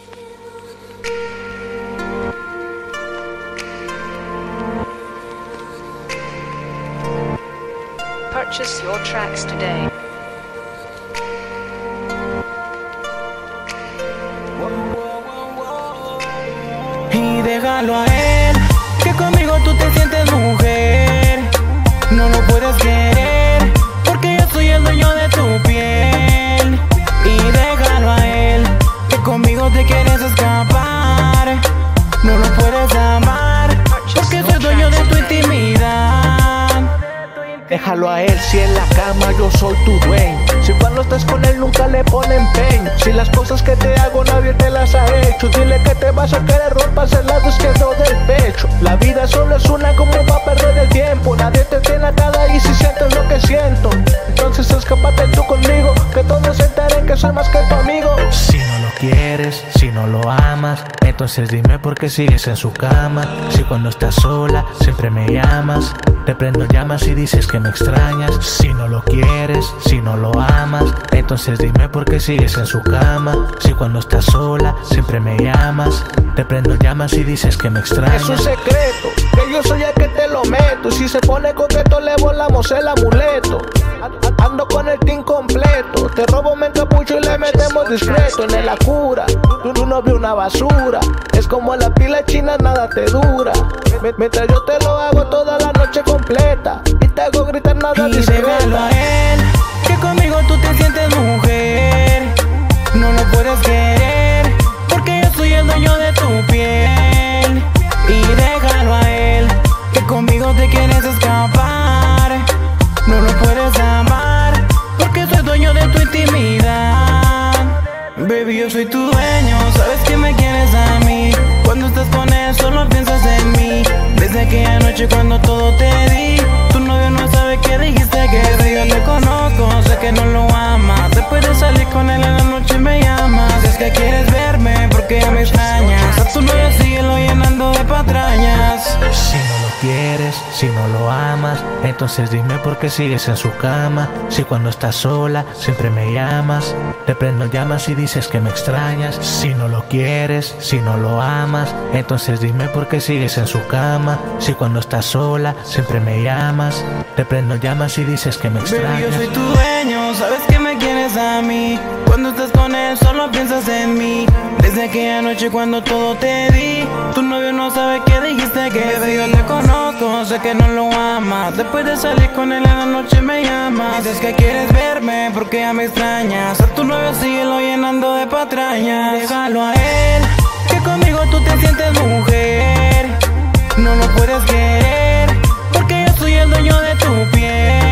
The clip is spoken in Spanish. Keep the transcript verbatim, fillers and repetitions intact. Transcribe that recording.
Purchase your tracks today. Y déjalo a él, que conmigo tú te sientes mujer. No lo puedes querer, porque yo soy el dueño de tu piel. Y déjalo a él, que conmigo te quieres escapar. No lo puedes amar, porque soy dueño de tu intimidad. Déjalo a él, si en la cama yo soy tu dueño. Si cuando estás con él nunca le pone empeño. Si las cosas que te hago nadie te las ha hecho. Dile que te vas a querer, rompas el lado izquierdo del pecho. La vida solo es una, como va a perder el tiempo. Nadie te tiene atada y si sientes lo que siento, entonces escápate tú conmigo, que todos se enteren que soy más que tu amigo. Si no lo quieres, si no lo amas, entonces dime por qué sigues en su cama. Si cuando estás sola siempre me llamas, te prendo llamas y dices que me extrañas. Si no lo quieres, si no lo amas, entonces dime por qué sigues en su cama. Si cuando estás sola siempre me llamas, te prendo llamas y dices que me extrañas. Es un secreto, que yo soy el que te lo meto. Y si se pone coqueto le volamos el amuleto. Ando con el team completo, te robo, me encapucho y le metemos discreto. En la cura, tu, tu novio una basura. Es como la pila china, nada te dura. Mientras yo te lo hago toda la noche completa y te hago gritar nada discreta. Y déjalo a él, que conmigo tú te sientes mujer. No lo puedes querer, porque yo soy el dueño de tu piel. Y déjalo a él, que conmigo te quieres escapar. No lo puedes amar, porque soy dueño de tu intimidad. Baby, yo soy tu dueño, sabes que me quieres a mí. Cuando estás con él solo piensas en mí. Desde aquella noche cuando todo te di, tu novio no sabe que dijiste que sí. Yo te conozco, sé que no lo amas. Después de salir con él en la noche me llamas. Es que quieres verme porque ya me extrañas. A tu novio síguelo llenando de patrañas. Si no lo quieres, si no lo amas, entonces dime por qué sigues en su cama. Si cuando estás sola siempre me llamas, te prendo llamas y dices que me extrañas. Si no lo quieres, si no lo amas, entonces dime por qué sigues en su cama. Si cuando estás sola siempre me llamas, te prendo llamas y dices que me extrañas. Baby, yo soy tu dueño, sabes que me quieres a mí. Cuando estás con él solo piensas en mí. Desde aquella noche cuando todo te di, tu novio no sabe que dijiste que sí. Yo te conozco, sé que no lo amas. Después de salir con él en la noche me llamas. Dices que quieres verme porque ya me extrañas. A tu novio síguelo llenando de patrañas. Déjalo a él, que conmigo tú te sientes mujer. No lo puedes querer, porque yo soy el dueño de tu piel.